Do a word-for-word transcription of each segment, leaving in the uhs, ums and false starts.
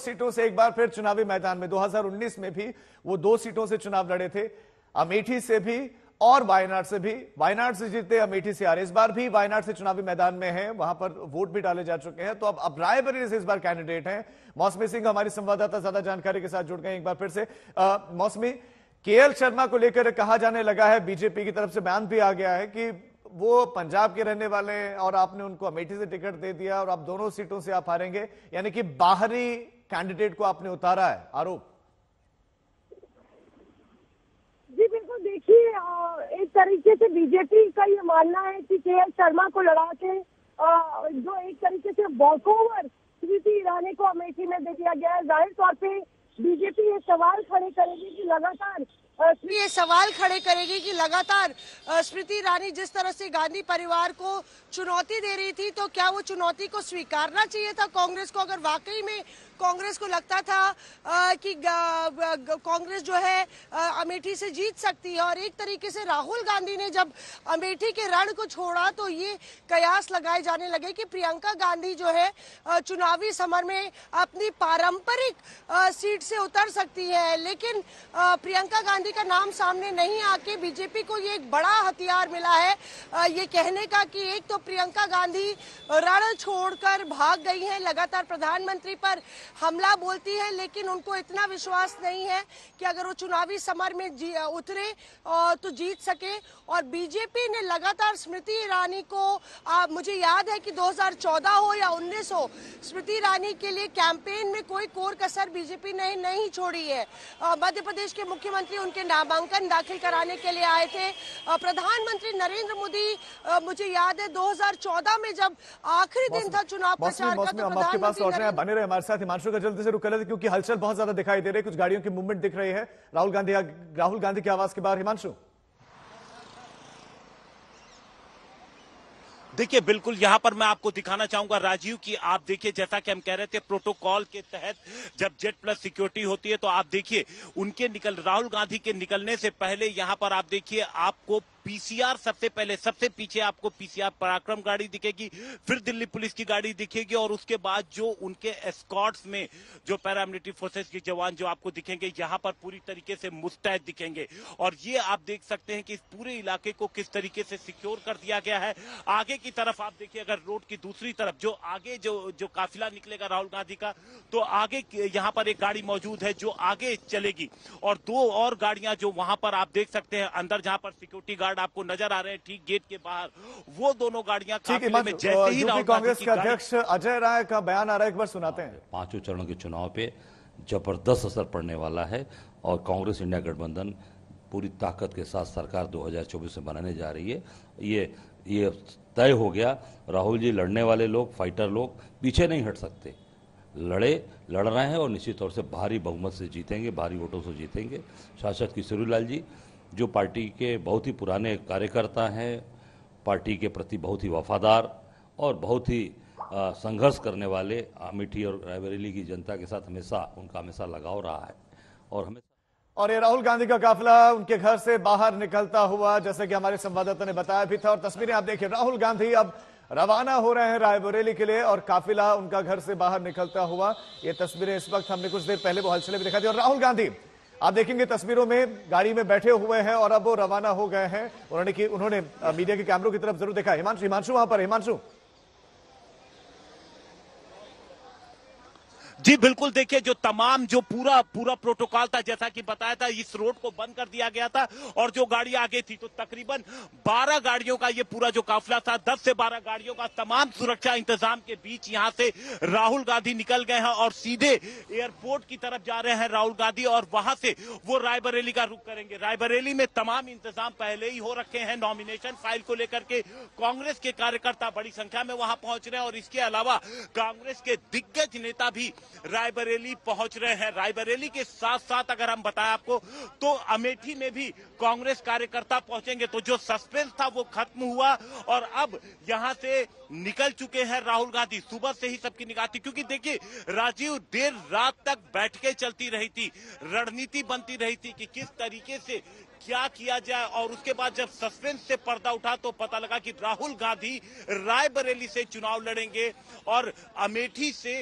सीटों से एक बार फिर चुनावी मैदान में। दो हज़ार उन्नीस में भी वो दो सीटों से चुनाव लड़े थे, अमेठी से भी और वायनाड से भी। वायनाड से जीते, अमेठी से हारे। इस बार भी वायनाड से चुनावी मैदान में है, वहां पर वोट भी डाले जा चुके हैं। तो अब अब रायबरेली से इस बार कैंडिडेट हैं। मौसमी सिंह हमारी संवाददाता ज्यादा जानकारी के साथ जुड़ गए एक बार फिर से। मौसमी, केएल शर्मा को लेकर कहा जाने लगा है, बीजेपी की तरफ से बयान भी आ गया है कि वो पंजाब के रहने वाले हैं और आपने उनको अमेठी से टिकट दे दिया और आप दोनों सीटों से आप हारेंगे, यानी कि बाहरी कैंडिडेट को आपने उतारा है, आरोप। जी बिल्कुल, देखिए एक तरीके से बीजेपी का ये मानना है कि केएल शर्मा को लड़ा के जो एक तरीके से वॉकओवर स्मृति ईरानी को अमेठी में दे दिया गया है। जाहिर तौर पे बीजेपी ये सवाल खड़े करेगी कि लगातार ये सवाल खड़े करेगी कि लगातार स्मृति ईरानी जिस तरह से गांधी परिवार को चुनौती दे रही थी, तो क्या वो चुनौती को स्वीकारना चाहिए था कांग्रेस को? अगर वाकई में कांग्रेस को लगता था कि कांग्रेस जो है अमेठी से जीत सकती है, और एक तरीके से राहुल गांधी ने जब अमेठी के रण को छोड़ा तो ये कयास लगाए जाने लगे कि प्रियंका गांधी जो है चुनावी समर में अपनी पारंपरिक सीट से उतर सकती है। लेकिन प्रियंका गांधी का नाम सामने नहीं आके बीजेपी को ये एक बड़ा हथियार मिला है ये कहने का कि एक तो प्रियंका गांधी रण छोड़कर भाग गई है, लगातार प्रधानमंत्री पर हमला बोलती है, लेकिन उनको इतना विश्वास नहीं है कि अगर वो चुनावी समर में उतरे तो जीत सके। और बीजेपी ने लगातार स्मृति ईरानी को, आ, मुझे याद है कि दो हज़ार चौदह हो या उन्नीस हो, स्मृति ईरानी के लिए कैंपेन में कोई कोर कसर बीजेपी ने नहीं छोड़ी है। मध्य प्रदेश के मुख्यमंत्री उनके नामांकन दाखिल कराने के लिए आए थे। प्रधानमंत्री नरेंद्र मोदी, मुझे याद है दो हज़ार चौदह में जब आखिरी दिन था चुनाव प्रचार का, तो आपके पास लौट रहे हैं, बने रहे हमारे साथ। हिमांशु का जल्दी से रुक कर लेते क्योंकि हलचल बहुत ज्यादा दिखाई दे रही है, कुछ गाड़ियों की मूवमेंट दिख रही है राहुल गांधी राहुल गांधी की आवाज के बाहर। हिमांशु, देखिए बिल्कुल यहाँ पर मैं आपको दिखाना चाहूंगा राजीव की, आप देखिए जैसा कि हम कह रहे थे प्रोटोकॉल के तहत जब जेड प्लस सिक्योरिटी होती है तो आप देखिए उनके निकल राहुल गांधी के निकलने से पहले यहाँ पर आप देखिए आपको पीसीआर सबसे पहले, सबसे पीछे आपको पीसीआर पराक्रम गाड़ी दिखेगी, फिर दिल्ली पुलिस की गाड़ी दिखेगी, और उसके बाद जो उनके एस्कॉर्ट्स में जो पैरामिलिट्री फोर्सेस के जवान जो आपको दिखेंगे यहाँ पर पूरी तरीके से मुस्तैद दिखेंगे। और ये आप देख सकते हैं कि इस पूरे इलाके को किस तरीके से सिक्योर कर दिया गया है। आगे की तरफ आप देखिए, अगर रोड की दूसरी तरफ जो आगे जो जो काफिला निकलेगा राहुल गांधी का, तो आगे यहाँ पर एक गाड़ी मौजूद है जो आगे चलेगी, और दो और गाड़ियां जो वहां पर आप देख सकते हैं अंदर जहां पर सिक्योरिटी गार्ड आपको नजर आ रहे हैं ठीक गेट के बाहर, वो दोनों गाड़ियां काफिले में जैसे ही राहुल कांग्रेस के अध्यक्ष अजय राय का बयान आ रहा है, एक बार सुनाते हैं। पांचों चरणों के चुनाव पे जबरदस्त असर पड़ने वाला है और कांग्रेस इंडिया गठबंधन पूरी ताकत के साथ सरकार दो हज़ार चौबीस में बनाने जा रही है। ये ये तय हो गया। राहुल जी लड़ने वाले लोग, फाइटर लोग पीछे नहीं हट सकते, लड़े लड़ रहे हैं और निश्चित तौर से भारी बहुमत से जीतेंगे, भारी वोटों से जीतेंगे। शासक किशोरीलाल जी जो पार्टी के बहुत ही पुराने कार्यकर्ता हैं, पार्टी के प्रति बहुत ही वफादार और बहुत ही संघर्ष करने वाले, अमेठी और रायबरेली की जनता के साथ हमेशा उनका हमेशा लगाव रहा है। और हमें और ये राहुल गांधी का काफिला उनके घर से बाहर निकलता हुआ, जैसे कि हमारे संवाददाता ने बताया भी था, और तस्वीरें आप देखिए, राहुल गांधी अब रवाना हो रहे हैं रायबरेली के लिए और काफिला उनका घर से बाहर निकलता हुआ। ये तस्वीरें इस वक्त हमने कुछ देर पहले वो हलचलें भी दिखा दी, और राहुल गांधी आप देखेंगे तस्वीरों में गाड़ी में बैठे हुए हैं और अब वो रवाना हो गए हैं। उन्होंने की उन्होंने मीडिया के कैमरों की तरफ जरूर देखा। हिमांशु हिमांशु वहां पर, हिमांशु जी बिल्कुल, देखिए जो तमाम जो पूरा पूरा प्रोटोकॉल था, जैसा कि बताया था, इस रोड को बंद कर दिया गया था, और जो गाड़ी आगे थी तो तकरीबन बारह गाड़ियों का ये पूरा जो काफिला था, दस से बारह गाड़ियों का तमाम सुरक्षा इंतजाम के बीच यहां से राहुल गांधी निकल गए हैं और सीधे एयरपोर्ट की तरफ जा रहे हैं राहुल गांधी, और वहां से वो रायबरेली का रुख करेंगे। रायबरेली में तमाम इंतजाम पहले ही हो रखे हैं। नॉमिनेशन फाइल को लेकर के कांग्रेस के कार्यकर्ता बड़ी संख्या में वहां पहुंच रहे हैं, और इसके अलावा कांग्रेस के दिग्गज नेता भी रायबरेली पहुंच रहे हैं। रायबरेली के साथ साथ अगर हम बताएं आपको तो अमेठी में भी कांग्रेस कार्यकर्ता पहुंचेंगे। तो जो सस्पेंस था वो खत्म हुआ और अब यहां से निकल चुके हैं राहुल गांधी। सुबह से ही सबकी निगाह थी, क्योंकि देखिए राजीव, देर रात तक बैठकें चलती रही थी, रणनीति बनती रही थी कि किस तरीके से क्या किया जाए, और उसके बाद जब सस्पेंस से पर्दा उठा तो पता लगा कि राहुल गांधी रायबरेली से चुनाव लड़ेंगे और अमेठी से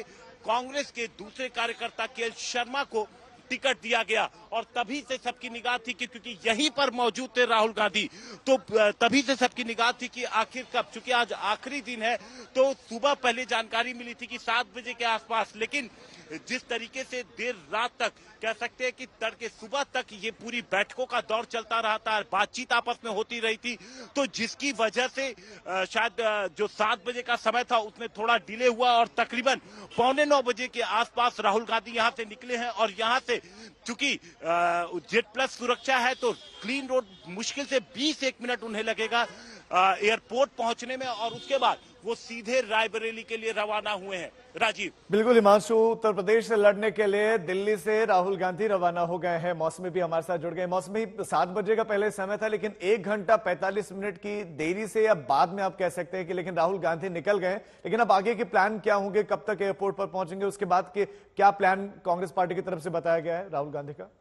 कांग्रेस के दूसरे कार्यकर्ता के एल शर्मा को टिकट दिया गया और तभी से सबकी निगाह थी कि क्योंकि यहीं पर मौजूद थे राहुल गांधी, तो तभी से सबकी निगाह थी कि आखिर कब, चूंकि आज आखिरी दिन है तो सुबह पहले जानकारी मिली थी कि सात बजे के आसपास, लेकिन जिस तरीके से देर रात तक कह सकते हैं कि तड़के सुबह तक ये पूरी बैठकों का दौर चलता रहा था, बातचीत आपस में होती रही थी, तो जिसकी वजह से शायद जो सात बजे का समय था उसमें थोड़ा डिले हुआ और तकरीबन पौने नौ बजे के आसपास राहुल गांधी यहां से निकले हैं। और यहां से चूंकि जेड प्लस सुरक्षा है तो क्लीन रोड मुश्किल से बीस एक मिनट उन्हें लगेगा एयरपोर्ट पहुंचने में और उसके बाद वो सीधे रायबरेली के लिए रवाना हुए हैं। राजीव। बिल्कुल हिमांशु, उत्तर प्रदेश से लड़ने के लिए दिल्ली से राहुल गांधी रवाना हो गए हैं। मौसमी भी हमारे साथ जुड़ गए। मौसमी, सात बजे का पहले समय था लेकिन एक घंटा पैंतालीस मिनट की देरी से या बाद में आप कह सकते हैं कि लेकिन राहुल गांधी निकल गए। लेकिन अब आगे के प्लान क्या होंगे, कब तक एयरपोर्ट पर पहुंचेंगे, उसके बाद के क्या प्लान कांग्रेस पार्टी की तरफ से बताया गया है राहुल गांधी का?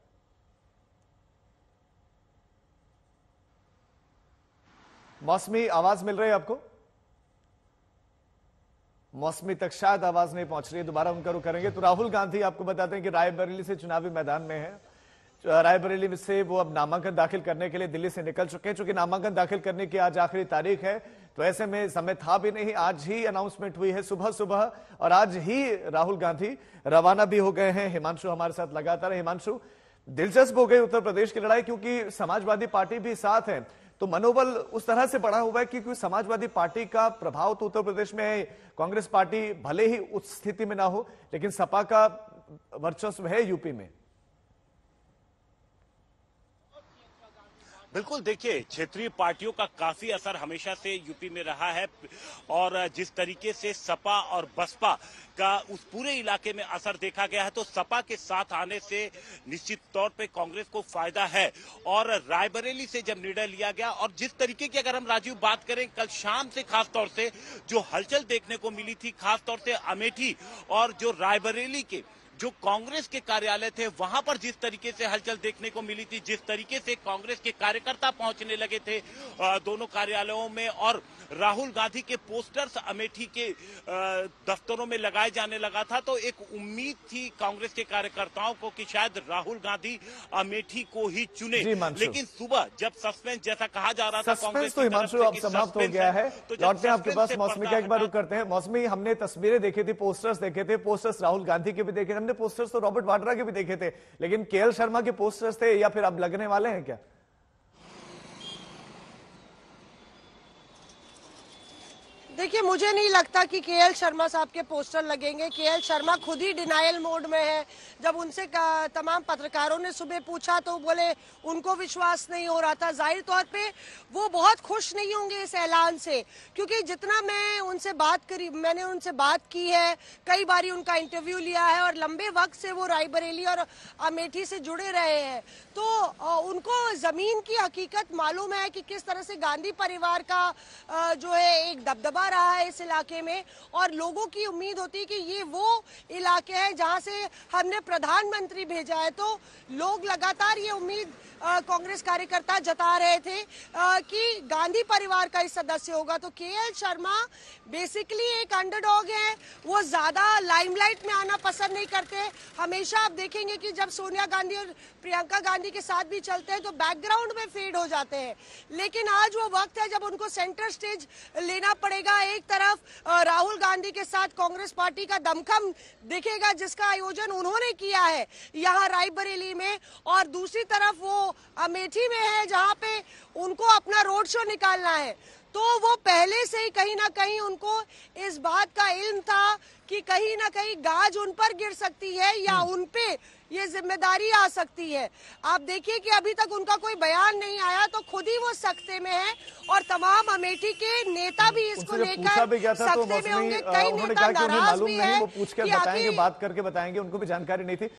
मौसमी, आवाज मिल रही है आपको? मौसमी तक शायद आवाज नहीं पहुंच रही है, दोबारा उनका रुख करेंगे। तो राहुल गांधी आपको बताते हैं कि रायबरेली से चुनावी मैदान में है। रायबरेली से वो अब नामांकन दाखिल करने के लिए दिल्ली से निकल चुके हैं। चूंकि नामांकन दाखिल करने की आज आखिरी तारीख है तो ऐसे में समय था भी नहीं, आज ही अनाउंसमेंट हुई है सुबह सुबह और आज ही राहुल गांधी रवाना भी हो गए हैं। हिमांशु हमारे साथ लगातार है। हिमांशु, दिलचस्प हो गई उत्तर प्रदेश की लड़ाई क्योंकि समाजवादी पार्टी भी साथ है, तो मनोबल उस तरह से बढ़ा हुआ है कि क्योंकि समाजवादी पार्टी का प्रभाव तो उत्तर प्रदेश में है। कांग्रेस पार्टी भले ही उस स्थिति में ना हो लेकिन सपा का वर्चस्व है यूपी में। बिल्कुल, देखिए क्षेत्रीय पार्टियों का काफी असर हमेशा से यूपी में रहा है और जिस तरीके से सपा और बसपा का उस पूरे इलाके में असर देखा गया है तो सपा के साथ आने से निश्चित तौर पे कांग्रेस को फायदा है। और रायबरेली से जब निर्णय लिया गया और जिस तरीके की अगर हम राजीव बात करें कल शाम से खास तौर से जो हलचल देखने को मिली थी, खास तौर से अमेठी और जो रायबरेली के जो कांग्रेस के कार्यालय थे वहां पर जिस तरीके से हलचल देखने को मिली थी, जिस तरीके से कांग्रेस के कार्यकर्ता पहुंचने लगे थे दोनों कार्यालयों में और राहुल गांधी के पोस्टर्स अमेठी के दफ्तरों में लगाए जाने लगा था, तो एक उम्मीद थी कांग्रेस के कार्यकर्ताओं को कि शायद राहुल गांधी अमेठी को ही चुने। लेकिन सुबह जब सस्पेंस जैसा कहा जा रहा था कांग्रेस तो हिमांशु अब समाप्त हो गया है। लौटते हैं आपके पास मौसमी का एक बार रुख करते हैं। मौसमी, हमने तस्वीरें देखी थी, पोस्टर्स देखे थे, पोस्टर्स राहुल गांधी के भी देखे, हमने पोस्टर्स तो रॉबर्ट वाड्रा के भी देखे थे, लेकिन के एल शर्मा के पोस्टर्स थे या फिर अब लगने वाले हैं क्या? देखिए, मुझे नहीं लगता कि के एल शर्मा साहब के पोस्टर लगेंगे। के एल शर्मा खुद ही डिनायल मोड में है। जब उनसे तमाम पत्रकारों ने सुबह पूछा तो बोले उनको विश्वास नहीं हो रहा था। जाहिर तौर पे वो बहुत खुश नहीं होंगे इस ऐलान से, क्योंकि जितना मैं उनसे बात करी मैंने उनसे बात की है, कई बारी उनका इंटरव्यू लिया है और लंबे वक्त से वो रायबरेली और अमेठी से जुड़े रहे हैं, तो उनको जमीन की हकीकत मालूम है कि किस तरह से गांधी परिवार का जो है एक दबदबा रहा है इस इलाके में। और लोगों की उम्मीद होती है कि ये वो इलाके हैं जहां से हमने प्रधानमंत्री भेजा है, तो लोग लगातार ये उम्मीद कांग्रेस कार्यकर्ता जता रहे थे आ, कि गांधी परिवार का ही सदस्य होगा। तो के एल शर्मा बेसिकली एक अंडरडॉग है, वो ज्यादा लाइमलाइट में आना पसंद नहीं करते। हमेशा आप देखेंगे कि जब सोनिया गांधी और प्रियंका गांधी के साथ भी चलते हैं तो बैकग्राउंड में फेड हो जाते हैं, लेकिन आज वो वक्त है जब उनको सेंटर स्टेज लेना पड़ेगा। एक तरफ राहुल गांधी के साथ कांग्रेस पार्टी का दमखम दिखेगा जिसका आयोजन उन्होंने किया है यहाँ रायबरेली में, और दूसरी तरफ वो अमेठी में है जहां पे उनको अपना रोड शो निकालना है। तो वो पहले से ही कहीं ना कहीं उनको इस बात का इल्म था कि कहीं ना कहीं गाज उन पर गिर सकती है या उन पे ये जिम्मेदारी आ सकती है। आप देखिए कि अभी तक उनका कोई बयान नहीं आया, तो खुद ही वो सख्ते में है और तमाम अमेठी के नेता भी इसको लेकर सख्ते में होंगे। कई नेता नाराज भी है। वो पूछ कर बताएंगे, बात करके बताएंगे, उनको भी जानकारी नहीं थी।